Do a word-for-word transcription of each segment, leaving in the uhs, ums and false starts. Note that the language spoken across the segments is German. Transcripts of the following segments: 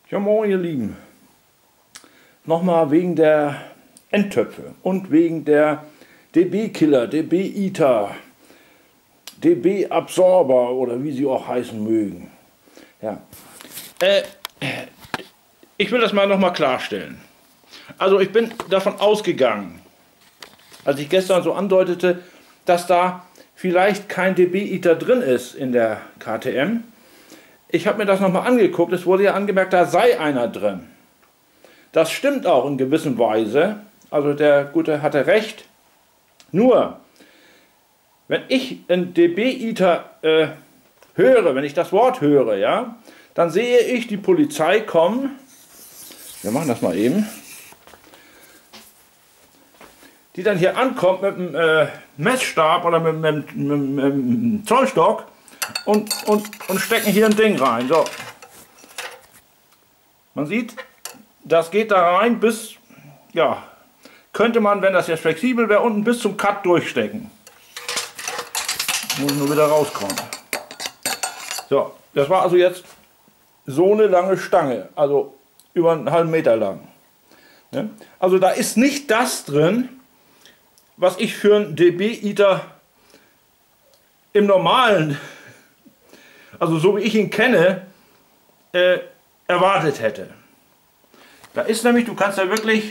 Ja, moin ihr Lieben. Nochmal wegen der Endtöpfe und wegen der D B-Killer, D B-Eater, D B-Absorber oder wie sie auch heißen mögen. Ja. Äh, ich will das mal nochmal klarstellen. Also ich bin davon ausgegangen, als ich gestern so andeutete, dass da vielleicht kein D B-Eater drin ist in der K T M. Ich habe mir das nochmal angeguckt, es wurde ja angemerkt, da sei einer drin. Das stimmt auch in gewisser Weise, also der Gute hatte recht. Nur, wenn ich einen D B-Eater äh, höre, wenn ich das Wort höre, ja, dann sehe ich die Polizei kommen, wir machen das mal eben, die dann hier ankommt mit einem äh, Messstab oder mit, mit, mit, mit einem Zollstock und, und, und stecken hier ein Ding rein. So. Man sieht, das geht da rein bis, ja, könnte man, wenn das jetzt flexibel wäre, unten bis zum Cut durchstecken. Muss nur wieder rauskommen. So, das war also jetzt so eine lange Stange, also über einen halben Meter lang. Ne? Also da ist nicht das drin, was ich für einen D B-Eater im normalen, also so wie ich ihn kenne, äh, erwartet hätte. Da ist nämlich, du kannst da wirklich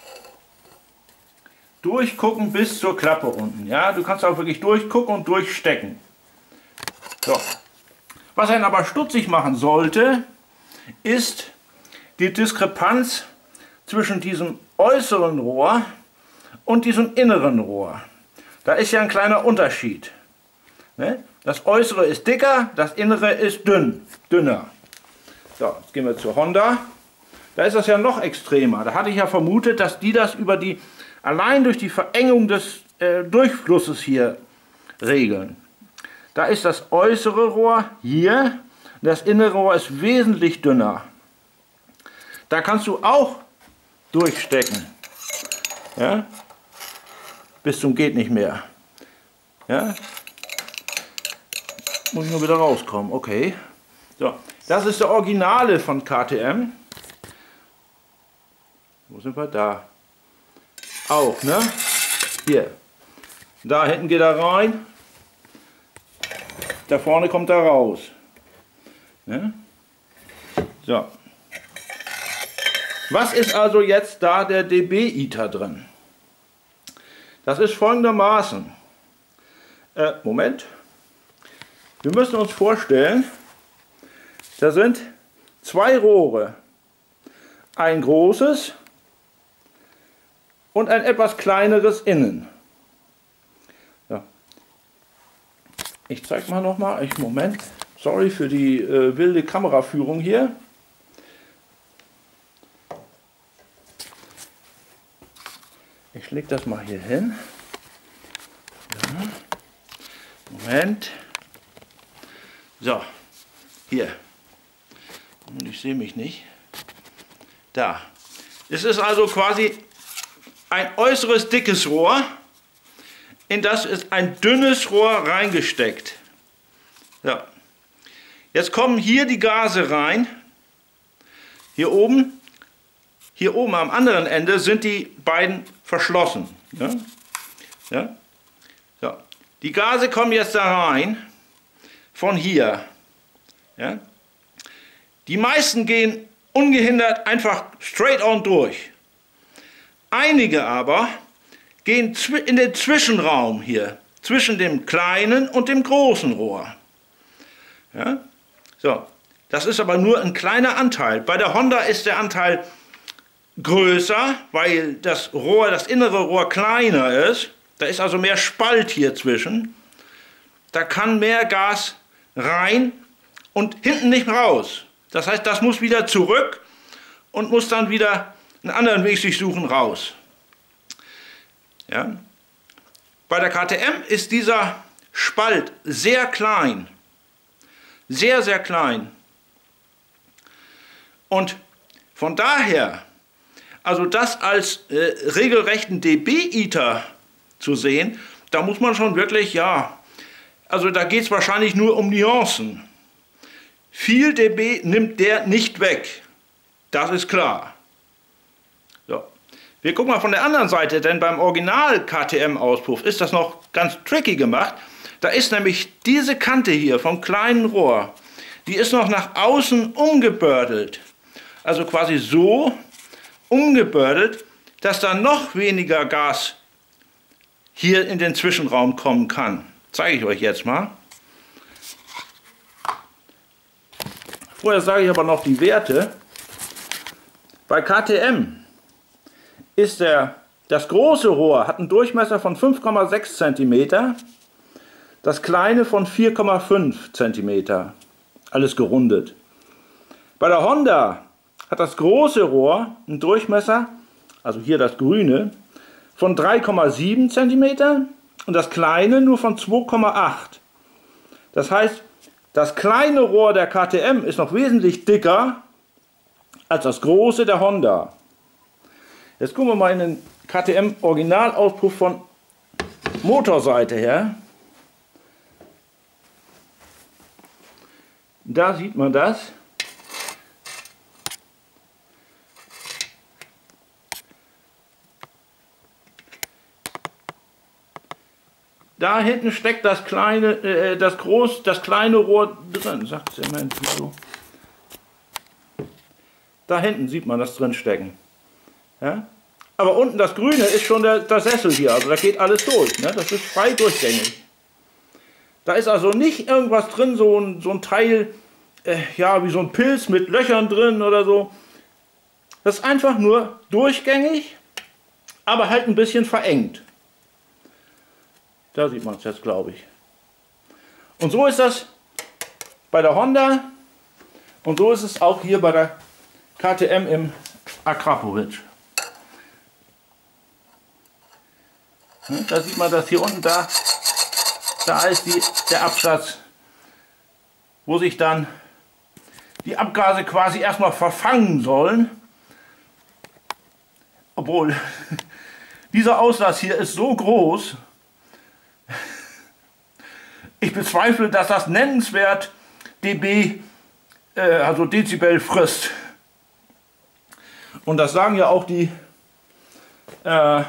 durchgucken bis zur Klappe unten. Ja, du kannst auch wirklich durchgucken und durchstecken. So. Was einen aber stutzig machen sollte, ist die Diskrepanz zwischen diesem äußeren Rohr und diesem inneren Rohr. Da ist ja ein kleiner Unterschied. Ne? Das äußere ist dicker, das innere ist dünn, dünner. So, jetzt gehen wir zur Honda. Da ist das ja noch extremer. Da hatte ich ja vermutet, dass die das über die, allein durch die Verengung des äh, Durchflusses hier regeln. Da ist das äußere Rohr hier, das innere Rohr ist wesentlich dünner. Da kannst du auch durchstecken. Ja? Bis zum geht nicht mehr. Ja? Muss ich nur wieder rauskommen. Okay. So, das ist der Originale von K T M. Wo sind wir? Da. Auch, ne? Hier. Da hinten geht er rein. Da vorne kommt er raus. Ne? So. Was ist also jetzt da der D B-Eater drin? Das ist folgendermaßen. Äh, Moment. Wir müssen uns vorstellen, da sind zwei Rohre. Ein großes und ein etwas kleineres innen. Ja. Ich zeige mal noch mal. Ich, Moment. Sorry für die äh, wilde Kameraführung hier. Ich lege das mal hier hin. Ja. Moment. So, hier. Und ich sehe mich nicht. Da. Es ist also quasi ein äußeres dickes Rohr, in das ist ein dünnes Rohr reingesteckt. So. Jetzt kommen hier die Gase rein. Hier oben. Hier oben am anderen Ende sind die beiden verschlossen. Ja? Ja? So. Die Gase kommen jetzt da rein, von hier. Ja? Die meisten gehen ungehindert einfach straight on durch. Einige aber gehen in den Zwischenraum hier, zwischen dem kleinen und dem großen Rohr. Ja? So. Das ist aber nur ein kleiner Anteil. Bei der Honda ist der Anteil größer, weil das Rohr, das innere Rohr kleiner ist. Da ist also mehr Spalt hier zwischen. Da kann mehr Gas rein und hinten nicht raus. Das heißt, das muss wieder zurück und muss dann wieder einen anderen Weg sich suchen raus. Ja. Bei der K T M ist dieser Spalt sehr klein. Sehr, sehr klein. Und von daher, also das als äh, regelrechten D B-Eater zu sehen, da muss man schon wirklich, ja, also da geht es wahrscheinlich nur um Nuancen. Viel dB nimmt der nicht weg. Das ist klar. So. Wir gucken mal von der anderen Seite, denn beim Original K T M-Auspuff ist das noch ganz tricky gemacht. Da ist nämlich diese Kante hier vom kleinen Rohr, die ist noch nach außen umgebördelt. Also quasi so umgebördelt, dass da noch weniger Gas hier in den Zwischenraum kommen kann. Zeige ich euch jetzt mal. Vorher sage ich aber noch die Werte. Bei K T M ist der, das große Rohr hat einen Durchmesser von fünf Komma sechs Zentimeter, das kleine von vier Komma fünf Zentimeter. Alles gerundet. Bei der Honda hat das große Rohr einen Durchmesser, also hier das grüne, von drei Komma sieben Zentimeter und das kleine nur von zwei Komma acht. Das heißt, das kleine Rohr der K T M ist noch wesentlich dicker als das große der Honda. Jetzt gucken wir mal in den K T M Originalauspuff von Motorseite her. Da sieht man das. Da hinten steckt das kleine, äh, das groß, das kleine Rohr drin, sagt Zement so. Da hinten sieht man das drin stecken. Ja? Aber unten das Grüne ist schon der, der Sessel hier, also da geht alles durch. Ne? Das ist frei durchgängig. Da ist also nicht irgendwas drin, so ein, so ein Teil, äh, ja, wie so ein Pilz mit Löchern drin oder so. Das ist einfach nur durchgängig, aber halt ein bisschen verengt. Da sieht man es jetzt, glaube ich. Und so ist das bei der Honda und so ist es auch hier bei der K T M im Akrapovic. Da sieht man das hier unten, da, da ist die, der Absatz, wo sich dann die Abgase quasi erstmal verfangen sollen. Obwohl, dieser Auslass hier ist so groß, ich bezweifle, dass das nennenswert dB, äh, also Dezibel frisst. Und das sagen ja auch die, äh,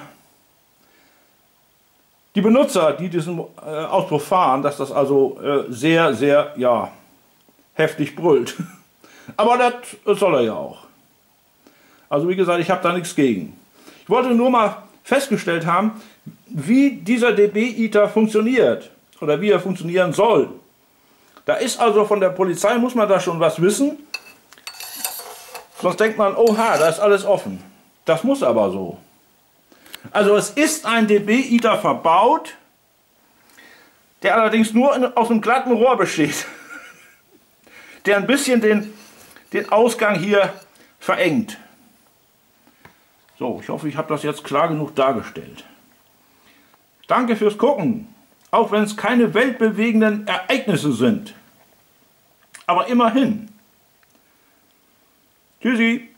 die Benutzer, die diesen äh, Auspuff fahren, dass das also äh, sehr, sehr, ja, heftig brüllt. Aber das soll er ja auch. Also wie gesagt, ich habe da nichts gegen. Ich wollte nur mal festgestellt haben, wie dieser dB-Iter funktioniert oder wie er funktionieren soll. Da ist also von der Polizei, muss man da schon was wissen. Sonst denkt man, oha, da ist alles offen. Das muss aber so. Also es ist ein dB-Iter verbaut, der allerdings nur in, aus einem glatten Rohr besteht, der ein bisschen den, den Ausgang hier verengt. So, ich hoffe, ich habe das jetzt klar genug dargestellt. Danke fürs Gucken, auch wenn es keine weltbewegenden Ereignisse sind. Aber immerhin. Tschüssi.